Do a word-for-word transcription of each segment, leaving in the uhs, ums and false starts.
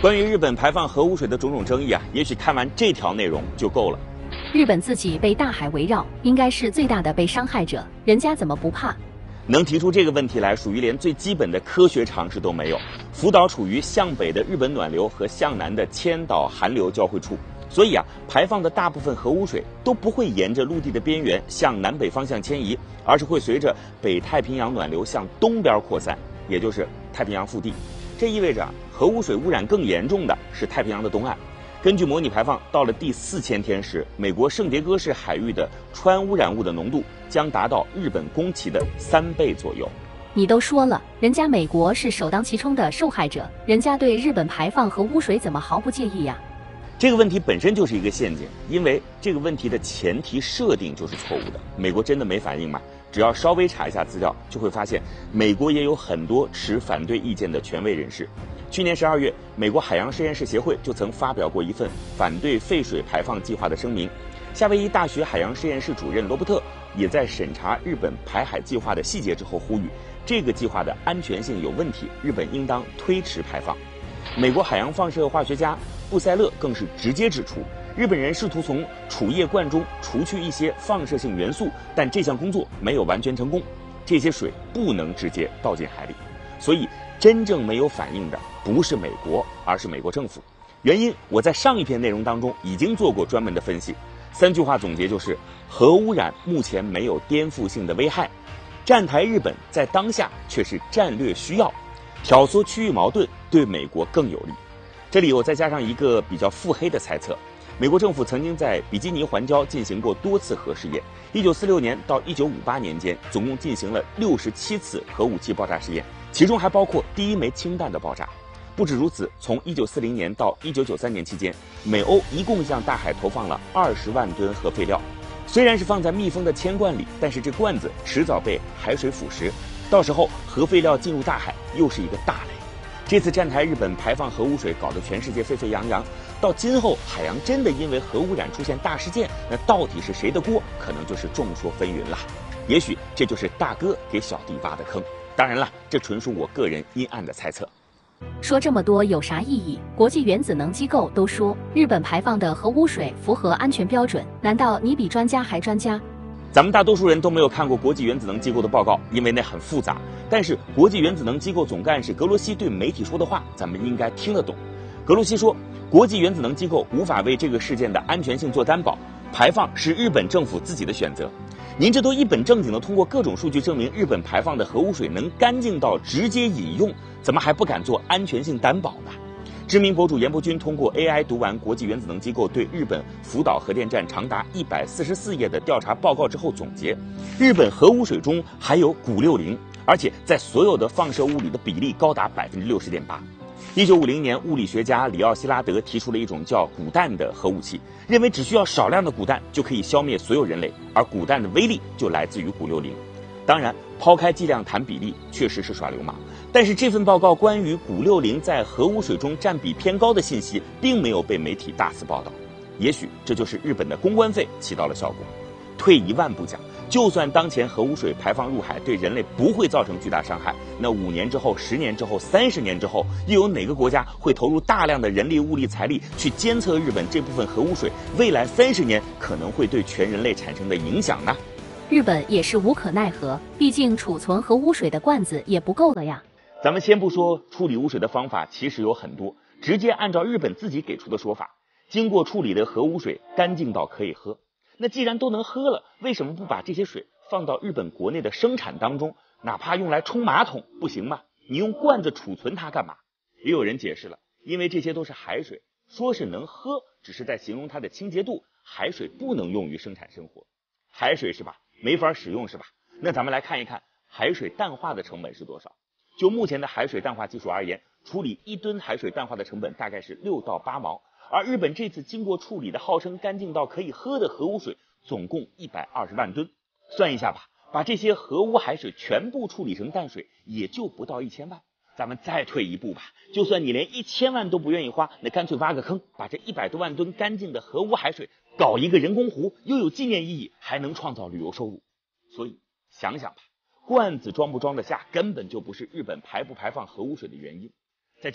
关于日本排放核污水的种种争议啊，也许看完这条内容就够了。 日本自己被大海围绕，应该是最大的被伤害者，人家怎么不怕？ 能提出这个问题来，属于连最基本的科学常识都没有。福岛处于向北的日本暖流和向南的千岛寒流交汇处，所以啊，排放的大部分核污水都不会沿着陆地的边缘向南北方向迁移，而是会随着北太平洋暖流向东边扩散，也就是太平洋腹地。这意味着啊，核污水污染更严重的是太平洋的东岸。根据模拟排放，到了第四千天时，美国圣迭戈市海域的氚污染物的浓度将达到日本宫崎的三倍左右。 你都说了，人家美国是首当其冲的受害者，人家对日本排放核污水怎么毫不介意呀？ 这个问题本身就是一个陷阱，因为这个问题的前提设定就是错误的。美国真的没反应吗？只要稍微查一下资料，就会发现美国也有很多持反对意见的权威人士。去年十二月，美国海洋实验室协会就曾发表过一份反对废水排放计划的声明。夏威夷大学海洋实验室主任罗伯特也在审查日本排海计划的细节之后呼吁，这个计划的安全性有问题，日本应当推迟排放。美国海洋放射化学家布塞勒更是直接指出，日本人试图从储液罐中除去一些放射性元素，但这项工作没有完全成功，这些水不能直接倒进海里。所以真正没有反应的不是美国，而是美国政府。原因我在上一篇内容当中已经做过专门的分析，三句话总结就是：核污染目前没有颠覆性的危害，站台日本在当下却是战略需要，挑唆区域矛盾对美国更有利。这里我再加上一个比较腹黑的猜测，美国政府曾经在比基尼环礁进行过多次核试验，一九四六年到一九五八年间，总共进行了六十七次核武器爆炸试验，其中还包括第一枚氢弹的爆炸。不止如此，从一九四零年到一九九三年期间，美欧一共向大海投放了二十万吨核废料。虽然是放在密封的铅罐里，但是这罐子迟早被海水腐蚀，到时候核废料进入大海又是一个大雷。这次站台日本排放核污水搞得全世界沸沸扬扬，到今后海洋真的因为核污染出现大事件，那到底是谁的锅，可能就是众说纷纭了。也许这就是大哥给小弟挖的坑，当然了，这纯属我个人阴暗的猜测。 说这么多有啥意义？国际原子能机构都说日本排放的核污水符合安全标准，难道你比专家还专家？ 咱们大多数人都没有看过国际原子能机构的报告，因为那很复杂。但是国际原子能机构总干事格罗西对媒体说的话，咱们应该听得懂。格罗西说，国际原子能机构无法为这个事件的安全性做担保，排放是日本政府自己的选择。您这都一本正经的通过各种数据证明日本排放的核污水能干净到直接饮用，怎么还不敢做安全性担保呢？知名博主严伯君通过 A I 读完国际原子能机构对日本福岛核电站长达一百四十四页的调查报告之后总结，日本核污水中含有钴六零，而且在所有的放射物里的比例高达 百分之六十点八。一九五零年，物理学家里奥希拉德提出了一种叫钴氮的核武器，认为只需要少量的钴氮就可以消灭所有人类，而钴氮的威力就来自于钴六零。当然，抛开剂量谈比例确实是耍流氓，但是这份报告关于钴六零在核污水中占比偏高的信息并没有被媒体大肆报道。也许这就是日本的公关费起到了效果。退一万步讲，就算当前核污水排放入海对人类不会造成巨大伤害，那五年之后、十年之后、三十年之后，又有哪个国家会投入大量的人力、物力、财力去监测日本这部分核污水未来三十年可能会对全人类产生的影响呢？ 日本也是无可奈何，毕竟储存核污水的罐子也不够了呀。 咱们先不说处理污水的方法，其实有很多，直接按照日本自己给出的说法，经过处理的核污水干净到可以喝。那既然都能喝了，为什么不把这些水放到日本国内的生产当中，哪怕用来冲马桶不行吗？你用罐子储存它干嘛？也有人解释了，因为这些都是海水，说是能喝，只是在形容它的清洁度，海水不能用于生产生活。海水是吧？没法使用是吧？那咱们来看一看海水淡化的成本是多少。就目前的海水淡化技术而言，处理一吨海水淡化的成本大概是六到八毛，而日本这次经过处理的号称干净到可以喝的核污水总共一百二十万吨。算一下吧，把这些核污海水全部处理成淡水也就不到一千万。咱们再退一步吧，就算你连一千万都不愿意花，那干脆挖个坑，把这一百多万吨干净的核污海水搞一个人工湖，又有纪念意义，还能创造旅游收入。所以想想吧，罐子装不装得下根本就不是日本排不排放核污水的原因。在这里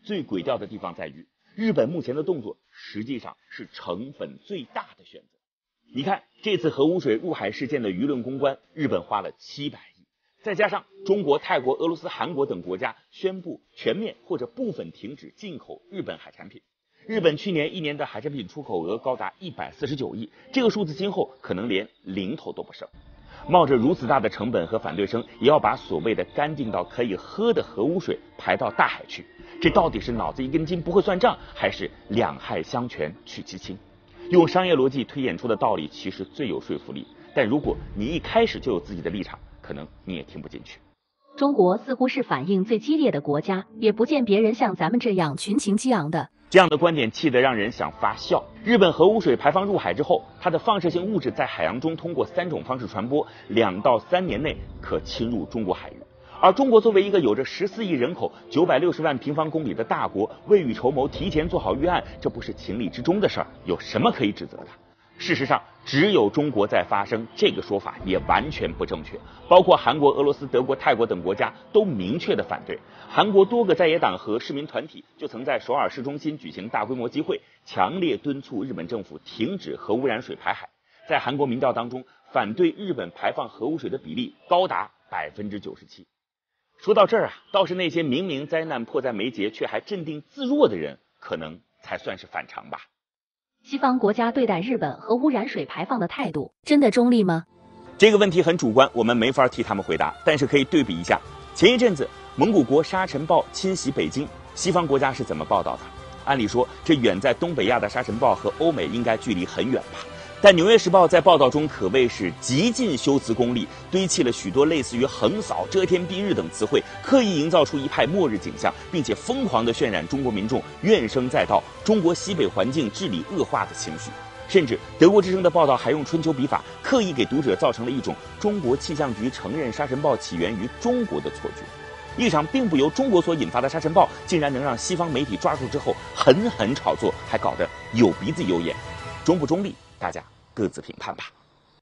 最诡调的地方在于，日本目前的动作实际上是成本最大的选择。你看，这次核污水入海事件的舆论公关，日本花了七百亿，再加上中国、泰国、俄罗斯、韩国等国家宣布全面或者部分停止进口日本海产品。日本去年一年的海产品出口额高达一百四十九亿，这个数字今后可能连零头都不剩。冒着如此大的成本和反对声，也要把所谓的干净到可以喝的核污水排到大海去，这到底是脑子一根筋不会算账，还是两害相权取其轻？用商业逻辑推演出的道理其实最有说服力，但如果你一开始就有自己的立场，可能你也听不进去。 中国似乎是反应最激烈的国家，也不见别人像咱们这样群情激昂的。 这样的观点气得让人想发笑。日本核污水排放入海之后，它的放射性物质在海洋中通过三种方式传播，两到三年内可侵入中国海域。而中国作为一个有着十四亿人口、九百六十万平方公里的大国，未雨绸缪，提前做好预案，这不是情理之中的事儿，有什么可以指责的？事实上，只有中国在发声，这个说法也完全不正确。包括韩国、俄罗斯、德国、泰国等国家都明确的反对。韩国多个在野党和市民团体就曾在首尔市中心举行大规模集会，强烈敦促日本政府停止核污染水排海。在韩国民调当中，反对日本排放核污水的比例高达百分之九十七。说到这儿啊，倒是那些明明灾难迫在眉睫却还镇定自若的人，可能才算是反常吧。 西方国家对待日本核污染水排放的态度真的中立吗？ 这个问题很主观，我们没法替他们回答，但是可以对比一下。前一阵子蒙古国沙尘暴侵袭北京，西方国家是怎么报道的？按理说，这远在东北亚的沙尘暴和欧美应该距离很远吧？但《纽约时报》在报道中可谓是极尽修辞功力，堆砌了许多类似于横扫、遮天蔽日等词汇，刻意营造出一派末日景象，并且疯狂地渲染中国民众怨声载道、中国西北环境治理恶化的情绪。甚至德国之声的报道还用春秋笔法，刻意给读者造成了一种中国气象局承认沙尘暴起源于中国的错觉。一场并不由中国所引发的沙尘暴，竟然能让西方媒体抓住之后狠狠炒作，还搞得有鼻子有眼，中不中立？大家各自评判吧。